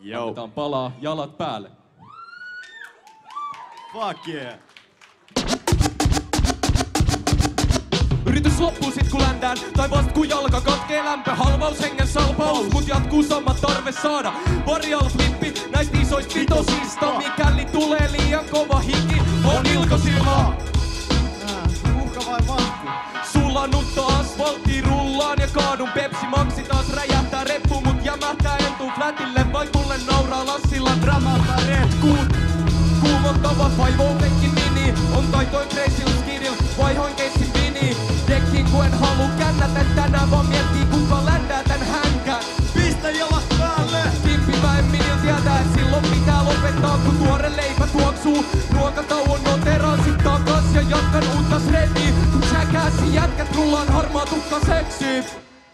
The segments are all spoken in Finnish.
Annetaan palaa, jalat päälle. Fuck yeah. Yritys loppuu sit kun ländään, tai vast kun jalka katkee lämpö. Halvaus hengen salpaus, mut jatkuu sama tarve saada. Varial flippi näistä isoista vitosista. Mikäli tulee liian kova hiki, on ilkosilmaa. Uhka vai mahku? Sulanutta asfalttiin rullaan ja kaadun. Pepsi Maxi taas räjähtää reppu, mut jämähtää entuu flätille. Vaik mulle nauraa Lassilla dramalta retkuun. Kuumottava 5-penkin mini, on taitoin crazy skidil. Vaihoin keissin vini, dekkiin kun en haluu kännätä tänään, vaan miettii kuka ländää tän hänkään. Pistä jalat päälle! Timpi mä en minil tietää, et silloin pitää lopettaa kun tuore leipä tuoksuu. Ruokatauon noteraan sit takas ja jatkan uutta shreddiä. Kun jackaassi jätkät rullaan harmaa tukka seksiin.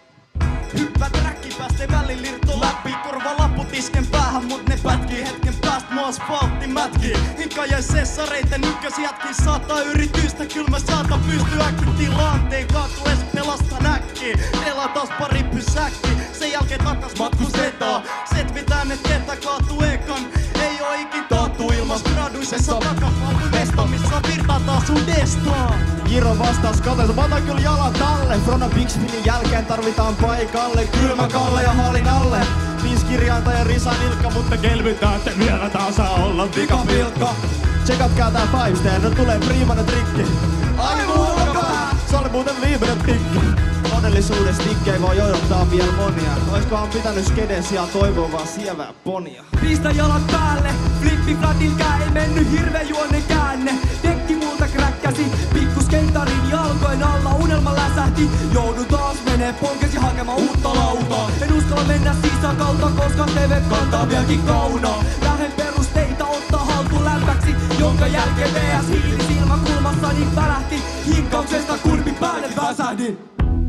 Hyppää träkkipäästä välin lirto läpi. Korva lapputisken päähän, mut ne pätkii hetken päästä. Mua asfaltti mätkii. Hinka jäi sessareitten ykkösjätkin saattaa yritystä. Kyl mä saatan pystyä äkki tilanteen. Kaatu ees pelastan äkkiä. Elää taas pari pysäkki. Sen jälkeen takas matkustetaan. Setvitää ne ketä kaatu ekan. Ei oo ikin taattu ilmas graduisessa takapalvun mesta. Missä virtaa taas sun destaa. Jiro vastaus kateessa, mä otan kyllä jalat alle. Frona Big Spinin jälkeen tarvitaan paikalle. Kylmä Kalle ja halin alle. 5 kirjainta ja Risa Nilkka, mutta kelvytään, että vielä tää saa olla vikapilkka. Tsekatkaa tää 5 no tulee priimanen trikki. Aivan olkapää! Se oli muuten viimeinen tikki. Todellisuudessa tikkei voi odottaa vielä monia. Oiskohan pitänyt skeden sijaan toivoa vaan sievää ponia. Pistä jalat päälle, flippi flatilkää ei mennyt hirveä juonen käänne. Tekki multa kräkkäsi, pikkuskeitarin jalkojen alla unelma läsähti. Joudun taas menee ponkesi hakemaan uutta lautaa. En uskalla mennä sisäkautta, koska TV kantaa vieläkin kaunaa. Lähden perusteita ottaa haltuun lämpäksi, jonka jälkeen VS hiili silmäkulmassani välähti. Hinkauksesta kurvi päälle väsähdin.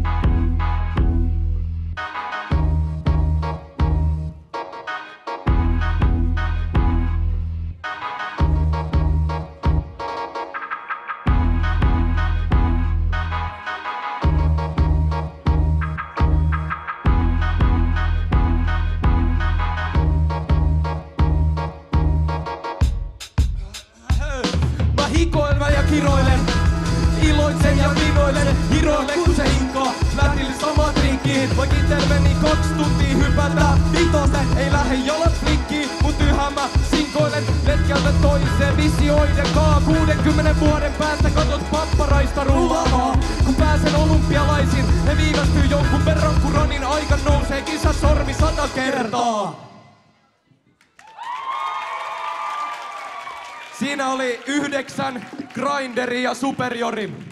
Hikoilen ja kiroilen, iloitsen ja vinoilen. Hiroille kun se hinkoo, flätille sama trinkkiin. Voin interveni 2 tuntia hypätä vitosen. Ei lähde jalat flikkiin, mut yhä mä sinkoilen letkältä toiseen visioiden kaa. 60 vuoden päästä katot papparaista rullaamaa. Kun pääsen olympialaisiin, he viivästyy jonkun verran, kun Ronin aika nousee kisa sormi 100 kertaa. Siinä oli 9 Grinderia ja Superiori.